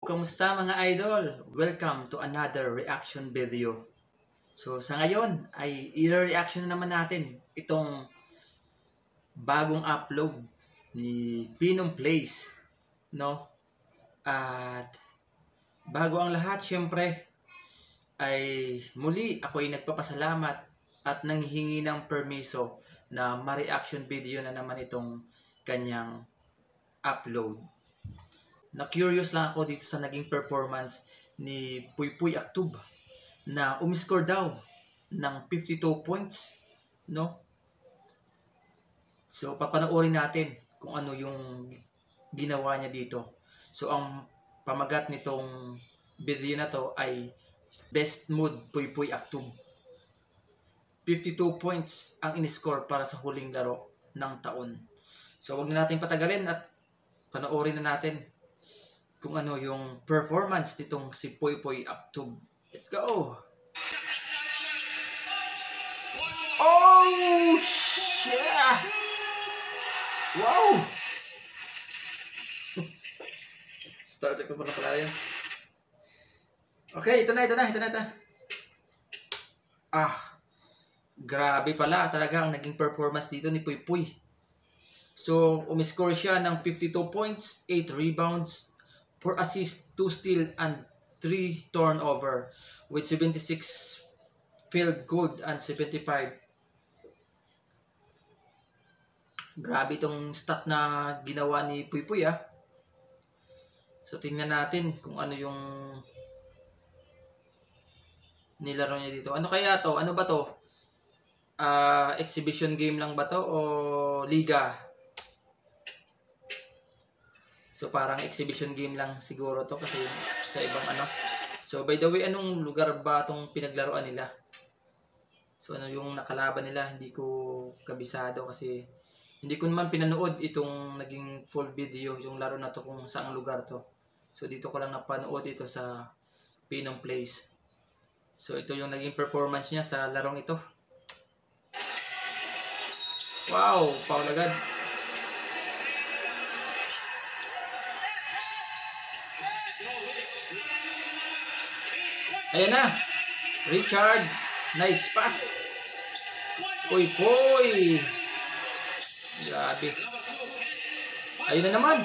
Kumusta mga idol? Welcome to another reaction video. So sa ngayon ay i-reaction na naman natin itong bagong upload ni Pinong Plays, no? At bago ang lahat, syempre ay muli ako ay nagpapasalamat at nanghihingi ng permiso na ma-reaction video na naman itong kanyang upload. Na-curious lang ako dito sa naging performance ni Puypuy Actub na umiscore daw ng 52 points, no? So, papanoorin natin kung ano yung ginawa niya dito. So, ang pamagat nitong video na to ay Best Mood Puypuy Actub. 52 points ang in-score para sa huling laro ng taon. So, wag na natin patagalin at panoorin na natin kung ano yung performance nitong si Puypuy Actub. Let's go! Oh, shit! Wow! Starter ko pa na pala yun. Okay, ito na. Grabe pala talaga ang naging performance dito ni Puypuy. So, umiscore siya ng 52 points, 8 rebounds, 4 assists, 2 steal, and 3 turnover with 76 field goal and 75. Grabe itong stat na ginawa ni Puypuy ah. So, tingnan natin kung ano yung nilaro niya dito. Ano kaya to? Ano ba to? Exhibition game lang ba to o liga? So parang exhibition game lang siguro to kasi sa ibang ano. So by the way, anong lugar ba itong pinaglaruan nila? So ano yung nakalaban nila? Hindi ko kabisado kasi hindi ko naman pinanood itong naging full video yung laro na to kung saang lugar to. So dito ko lang napanood ito sa Pinong Plays. So ito yung naging performance niya sa larong ito. Wow, foul agad. Ayan na. Richard. Nice pass. Puypuy. Grabe. Ayun na naman.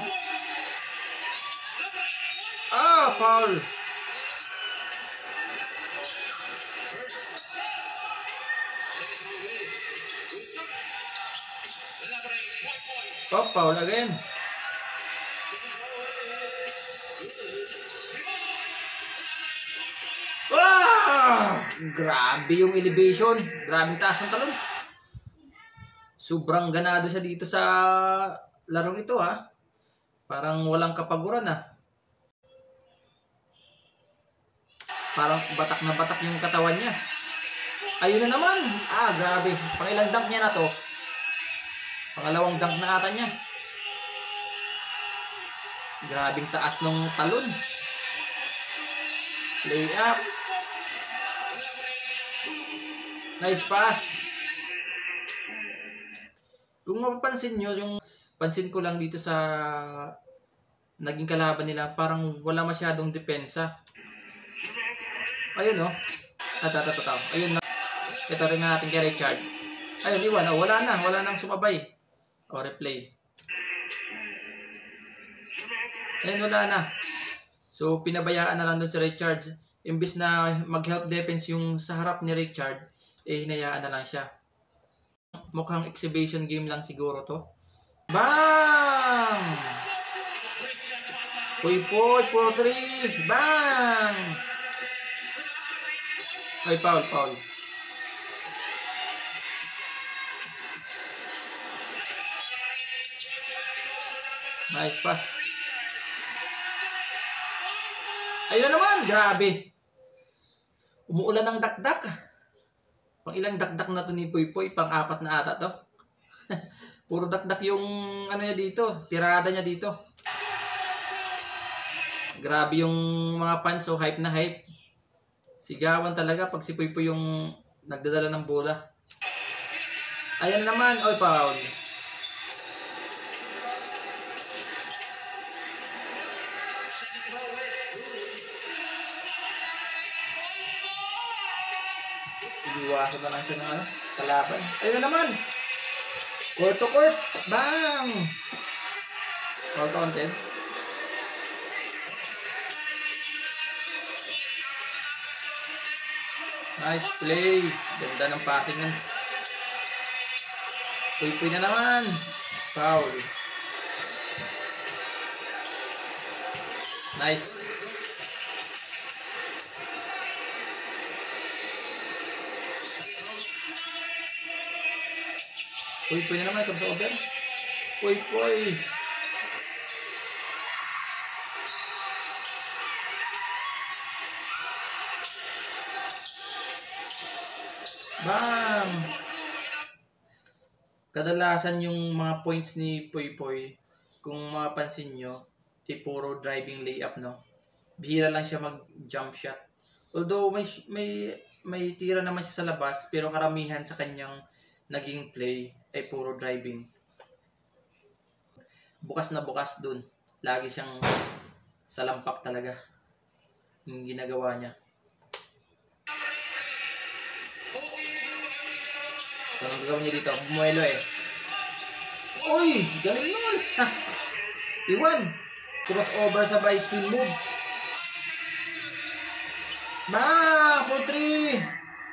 Foul. Foul again. Grabe yung elevation. Grabe taas ng talon. Sobrang ganado siya dito sa larong ito ha. Parang walang kapaguran ha. Parang batak na batak yung katawan niya. Ayun na naman. Grabe. Pangilang dunk niya na to. Pangalawang dunk na ata niya. Grabing taas ng talon. Lay up. Nice pass. Kung mapapansin nyo, yung pansin ko lang dito sa naging kalaban nila, parang wala masyadong depensa. Ayun o. Ayun na. Ito rin na natin kay Richard. Ayun, iwan. Wala nang sumabay. Replay. Ayun, wala na. So, pinabayaan na lang doon si Richard. Imbis na mag-help defense yung sa harap ni Richard, hinayaan na lang siya. Mukhang exhibition game lang siguro to. Bang! Puypuy, 4-3. Bang! Ay, foul. Nice pass. Ayun naman, grabe. Umuulan ng dakdak. Pang ilang dakdak na to ni Puypuy, pang-4 na ata to. Puro dakdak yung ano niya dito, tirada niya dito. Grabe yung mga fans, so hype na hype. Sigawan talaga pag si Puypuy yung nagdadala ng bola. Ayan naman, foul. Iniwasan na lang siya ng kalaban. Ayun na naman! Court to court! Bang! All content. Nice play. Ganda ng passing nun. Puy-puy na naman. Foul. Nice. Puy-puy na naman. Crossover. Puy-puy. Bang! Kadalasan yung mga points ni Puy-puy, kung mapapansin nyo, puro driving layup, no? Bihira lang siya mag-jump shot. Although may tira naman siya sa labas, pero karamihan sa kanyang naging play ay puro driving. Bukas na bukas dun. Lagi siyang salampak talaga yung ginagawa niya. Ito ang gagawin niya dito. Bumuelo eh. Uy! Galing nun! Iwan! Crossover sa by spin move. Ma! For 3!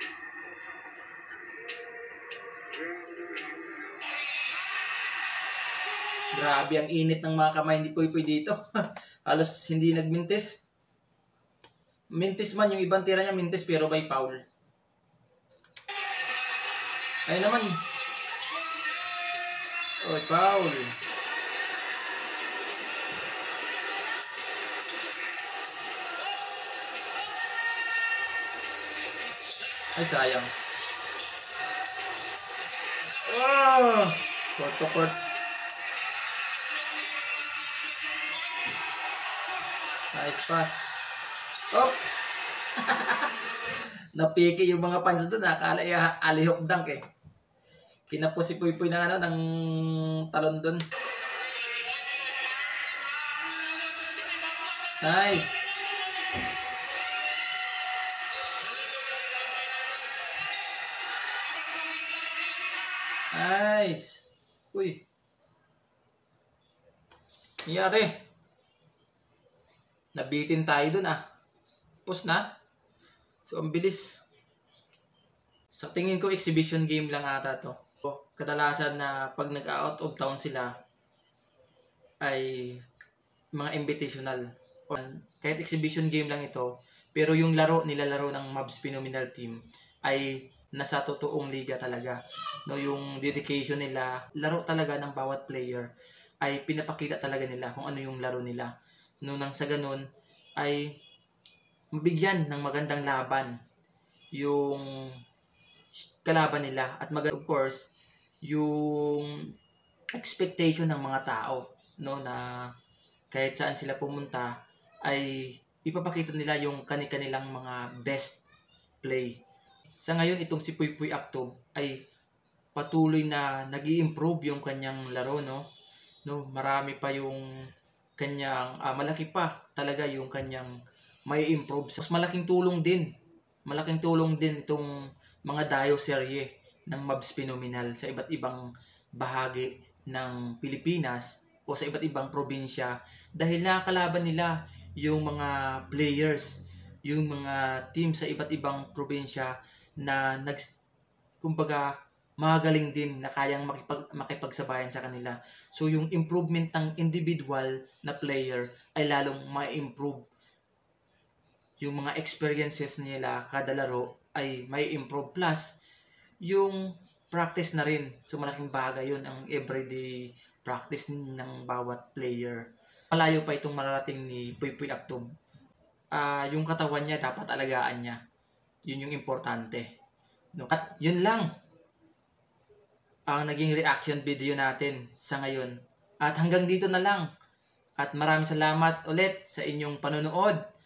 Grabe ang init ng mga kamay ni Puy-puy dito. Halos hindi nagmintis. Mintis man yung ibang tira niya, mintis pero by foul. Ayun naman. Oy, foul. Ay, sayang. Oh! Court to court. Nice pass. Oh! Napiki yung mga fans doon. Akala alihok dunk eh. Kinapos si Puy-puy ng ng talon doon. Nice. Nice. Uy. Nangyari. Nabitin tayo doon Pus na. So, ang bilis. Sa tingin ko, exhibition game lang ata to. So, kadalasan na pag nag-out of town sila ay mga invitational. Kahit exhibition game lang ito, pero yung nilalaro ng Mavs Phenomenal Team ay nasa totoong liga talaga. No, yung dedication nila, laro talaga ng bawat player ay pinapakita talaga nila kung ano yung laro nila. No, nang sa ganun ay mabigyan ng magandang laban yung kalaban nila at of course yung expectation ng mga tao, no, na kahit saan sila pumunta ay ipapakita nila yung kanilang mga best play. Sa ngayon itong si Puy-puy Actob ay patuloy na nag-i-improve yung kanyang laro, no, marami pa yung kanyang malaki pa talaga yung kanyang may improve. Mas malaking tulong din itong mga Dayo serye ng Mavs Phenomenal sa iba't ibang bahagi ng Pilipinas o sa iba't ibang probinsya dahil nakakalaban nila yung mga players, yung mga team sa iba't ibang probinsya na kumbaga magaling din na kayang makipagsabayan sa kanila. So yung improvement ng individual na player ay lalong ma-improve. Yung mga experiences nila kada laro ay may improve, plus yung practice na rin. So malaking bagay yun ang everyday practice ng bawat player. Malayo pa itong mararating ni Puy-puy Actob. Yung katawan niya dapat alagaan niya. Yun yung importante. No? At yun lang ang naging reaction video natin sa ngayon. At hanggang dito na lang. At maraming salamat ulit sa inyong panonood.